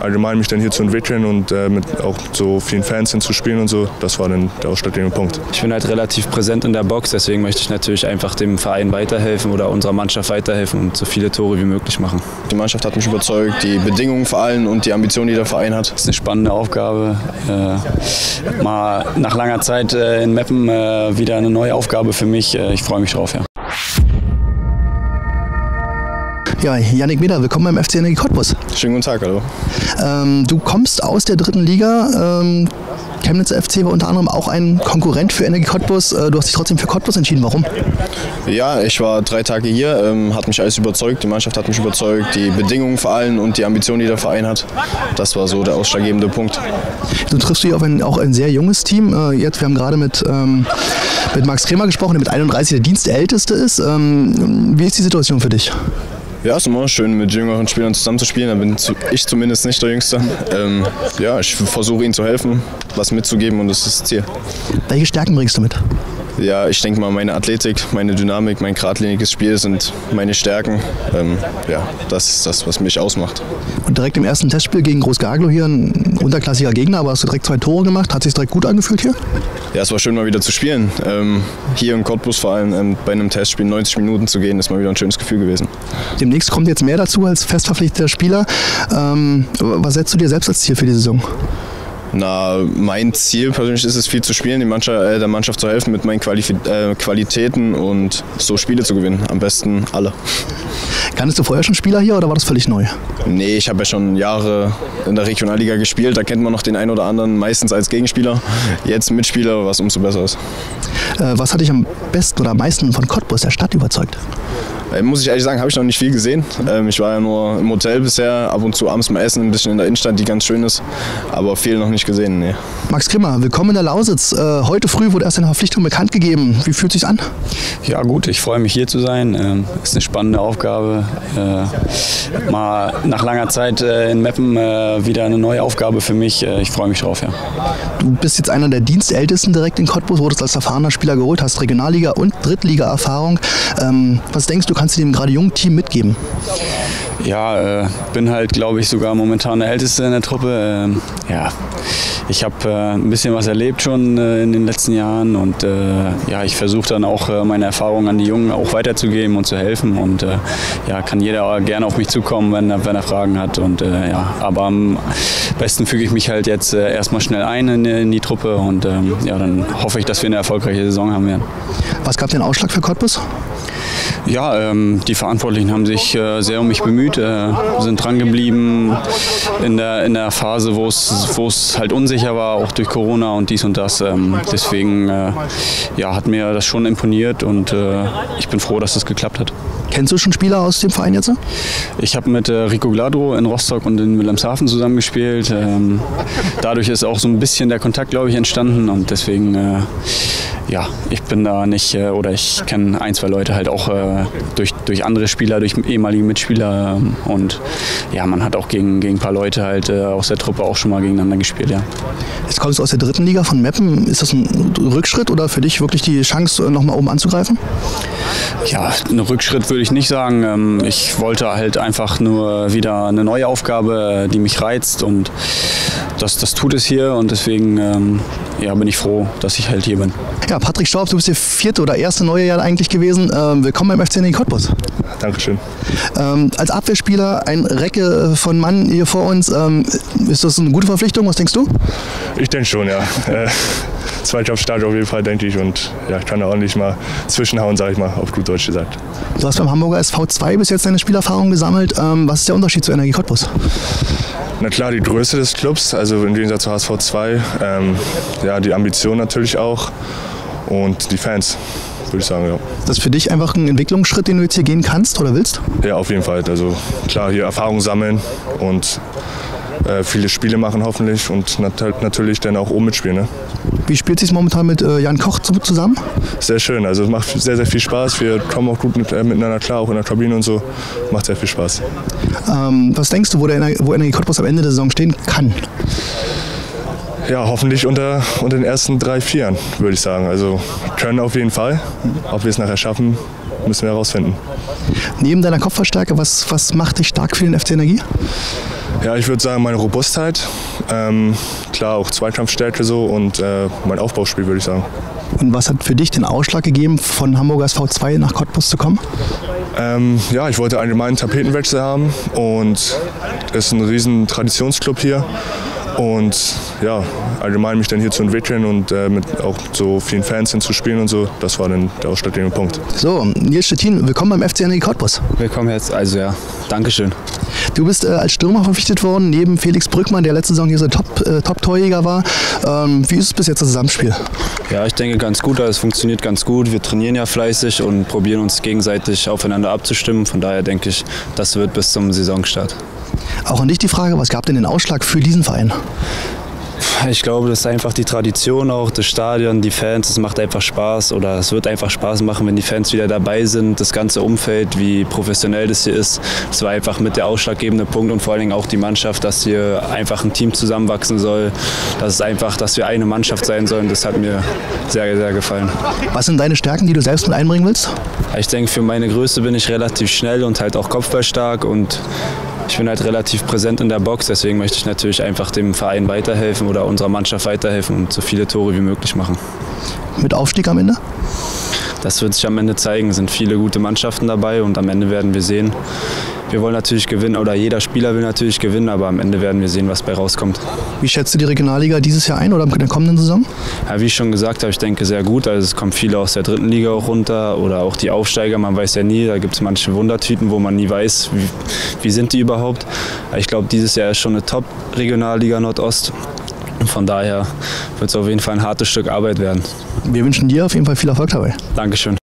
allgemein mich dann hier zu entwickeln und mit auch so vielen Fans hinzuspielen und so, das war dann der ausschlaggebende Punkt. Ich bin halt relativ präsent in der Box, deswegen möchte ich natürlich einfach dem Verein weiterhelfen oder unserer Mannschaft weiterhelfen und so viele Tore wie möglich machen. Die Mannschaft hat mich überzeugt, die Bedingungen vor allem und die Ambitionen, die der Verein hat. Das ist eine spannende Aufgabe. Mal nach langer Zeit in Meppen wieder eine neue Aufgabe für mich. Ich freue mich drauf, ja. Ja, Yannick Meder, willkommen beim FC Energie Cottbus. Schönen guten Tag, hallo. Du kommst aus der 3. Liga. Chemnitzer FC war unter anderem auch ein Konkurrent für Energie Cottbus. Du hast dich trotzdem für Cottbus entschieden. Warum? Ja, ich war 3 Tage hier, hat mich alles überzeugt, die Mannschaft hat mich überzeugt, die Bedingungen vor allem und die Ambitionen, die der Verein hat. Das war so der ausschlaggebende Punkt. Du triffst hier auf auch ein sehr junges Team. Wir haben gerade mit Max Kremer gesprochen, der mit 31 der Dienstälteste ist. Wie ist die Situation für dich? Ja, es ist immer schön, mit jüngeren Spielern zusammenzuspielen. Da bin ich zumindest nicht der Jüngste. Ja, ich versuche ihnen zu helfen, was mitzugeben und das ist das Ziel. Welche Stärken bringst du mit? Ja, ich denke mal, meine Athletik, meine Dynamik, mein geradliniges Spiel sind meine Stärken. Ja, das ist das, was mich ausmacht. Und direkt im ersten Testspiel gegen Groß-Gaglow hier ein unterklassiger Gegner, aber hast du direkt 2 Tore gemacht. Hat sich direkt gut angefühlt hier? Ja, es war schön, mal wieder zu spielen. Hier in Cottbus vor allem bei einem Testspiel 90 Minuten zu gehen, ist mal wieder ein schönes Gefühl gewesen. Demnächst kommt jetzt mehr dazu als festverpflichteter Spieler. Was setzt du dir selbst als Ziel für die Saison? Na, mein Ziel persönlich ist es, viel zu spielen, der Mannschaft zu helfen mit meinen Qualitäten und so Spiele zu gewinnen. Am besten alle. Kanntest du vorher schon Spieler hier oder war das völlig neu? Nee, ich habe ja schon Jahre in der Regionalliga gespielt. Da kennt man noch den einen oder anderen, meistens als Gegenspieler. Jetzt Mitspieler, was umso besser ist. Was hat dich am besten oder am meisten von Cottbus, der Stadt, überzeugt? Muss ich ehrlich sagen, habe ich noch nicht viel gesehen. Ich war ja nur im Hotel bisher, ab und zu abends mal essen, ein bisschen in der Innenstadt, die ganz schön ist. Aber viel noch nicht gesehen, nee. Max Kremer, willkommen in der Lausitz. Heute früh wurde erst eine Verpflichtung bekannt gegeben. Wie fühlt es sich an? Ja gut, ich freue mich hier zu sein. Ist eine spannende Aufgabe. Mal nach langer Zeit in Meppen wieder eine neue Aufgabe für mich. Ich freue mich drauf, ja. Du bist jetzt einer der Dienstältesten direkt in Cottbus, wurdest als erfahrener Spieler geholt, hast Regionalliga- und Drittliga-Erfahrung. Was denkst du, kannst du dem gerade jungen Team mitgeben? Ja, bin halt, glaube ich, sogar momentan der Älteste in der Truppe. Ja, ich habe ein bisschen was erlebt schon in den letzten Jahren und ja, ich versuche dann auch meine Erfahrungen an die Jungen auch weiterzugeben und zu helfen und ja, kann jeder gerne auf mich zukommen, wenn er Fragen hat und ja, aber am besten füge ich mich halt jetzt erstmal schnell ein in die Truppe und ja, dann hoffe ich, dass wir eine erfolgreiche Saison haben werden. Was gab den Ausschlag für Cottbus? Ja, die Verantwortlichen haben sich sehr um mich bemüht, sind dran geblieben in der Phase, wo es halt unsicher war, auch durch Corona und dies und das. Deswegen ja, hat mir das schon imponiert und ich bin froh, dass das geklappt hat. Kennst du schon Spieler aus dem Verein jetzt? Ich habe mit Rico Gladro in Rostock und in Wilhelmshaven zusammengespielt. Dadurch ist auch so ein bisschen der Kontakt, glaube ich, entstanden und deswegen ja, ich bin da nicht, oder ich kenne 1, 2 Leute halt auch durch andere Spieler, durch ehemalige Mitspieler und ja, man hat auch gegen ein paar Leute halt aus der Truppe auch schon mal gegeneinander gespielt, ja. Jetzt kommst du aus der 3. Liga von Meppen. Ist das ein Rückschritt oder für dich wirklich die Chance, nochmal oben anzugreifen? Ja, ein Rückschritt würde ich nicht sagen. Ich wollte halt einfach nur wieder eine neue Aufgabe, die mich reizt und das tut es hier und deswegen ja, bin ich froh, dass ich halt hier bin. Ja, Patrick Staub, du bist der 4. oder 1. neue Jahr eigentlich gewesen. Willkommen beim FC Energie Cottbus. Dankeschön. Als Abwehrspieler ein Recke von Mann hier vor uns. Ist das eine gute Verpflichtung? Was denkst du? Ich denke schon, ja. Zweitjobstart auf jeden Fall, denke ich. Und ja, ich kann da ordentlich mal zwischenhauen, sage ich mal, auf gut Deutsch gesagt. Du hast beim Hamburger SV 2 bis jetzt deine Spielerfahrung gesammelt. Was ist der Unterschied zu Energie Cottbus? Na klar, die Größe des Clubs, also im Gegensatz zu HSV 2. Ja, die Ambition natürlich auch und die Fans, würde ich sagen, ja. Ist das für dich einfach ein Entwicklungsschritt, den du jetzt hier gehen kannst oder willst? Ja, auf jeden Fall. Also klar, hier Erfahrung sammeln und viele Spiele machen hoffentlich und natürlich dann auch oben mitspielen. Ne? Wie spielt es sich momentan mit Jan Koch zusammen? Sehr schön, also es macht sehr, sehr viel Spaß. Wir kommen auch gut miteinander klar, auch in der Kabine und so. Macht sehr viel Spaß. Was denkst du, wo Energie Cottbus am Ende der Saison stehen kann? Ja, hoffentlich unter den ersten 3, 4, würde ich sagen. Also können auf jeden Fall. Ob wir es nachher schaffen, müssen wir herausfinden. Neben deiner Kopfverstärke, was macht dich stark für den FC Energie? Ja, ich würde sagen, meine Robustheit, klar auch Zweikampfstärke so und mein Aufbauspiel, würde ich sagen. Und was hat für dich den Ausschlag gegeben, von Hamburger SV 2 nach Cottbus zu kommen? Ja, ich wollte allgemein einen Tapetenwechsel haben und es ist ein riesen Traditionsclub hier. Und ja, allgemein mich dann hier zu entwickeln und mit auch so vielen Fans hinzuspielen und so, das war dann der ausschlaggebende Punkt. So, Nils Stettin, willkommen beim FC Energie Cottbus. Willkommen jetzt, also ja, Dankeschön. Du bist als Stürmer verpflichtet worden, neben Felix Brückmann, der letzte Saison hier so Top-Torjäger war. Wie ist es bis jetzt das Zusammenspiel? Ja, ich denke ganz gut, es funktioniert ganz gut. Wir trainieren ja fleißig und probieren uns gegenseitig aufeinander abzustimmen. Von daher denke ich, das wird bis zum Saisonstart. Auch an dich die Frage, was gab denn den Ausschlag für diesen Verein? Ich glaube, das ist einfach die Tradition auch, das Stadion, die Fans, es macht einfach Spaß oder es wird einfach Spaß machen, wenn die Fans wieder dabei sind, das ganze Umfeld, wie professionell das hier ist. Das war einfach mit der ausschlaggebende Punkt und vor allen Dingen auch die Mannschaft, dass hier einfach ein Team zusammenwachsen soll, dass wir eine Mannschaft sein sollen, das hat mir sehr, sehr gefallen. Was sind deine Stärken, die du selbst mit einbringen willst? Ich denke, für meine Größe bin ich relativ schnell und halt auch kopfballstark und ich bin halt relativ präsent in der Box, deswegen möchte ich natürlich einfach dem Verein weiterhelfen oder unserer Mannschaft weiterhelfen und so viele Tore wie möglich machen. Mit Aufstieg am Ende? Das wird sich am Ende zeigen. Es sind viele gute Mannschaften dabei und am Ende werden wir sehen. Wir wollen natürlich gewinnen oder jeder Spieler will natürlich gewinnen, aber am Ende werden wir sehen, was bei rauskommt. Wie schätzt du die Regionalliga dieses Jahr ein oder in der kommenden Saison? Ja, wie ich schon gesagt habe, ich denke sehr gut. Also es kommen viele aus der 3. Liga auch runter oder auch die Aufsteiger, man weiß ja nie. Da gibt es manche Wundertüten, wo man nie weiß, wie sind die überhaupt. Ich glaube, dieses Jahr ist schon eine Top-Regionalliga Nordost. Von daher wird es auf jeden Fall ein hartes Stück Arbeit werden. Wir wünschen dir auf jeden Fall viel Erfolg dabei. Dankeschön.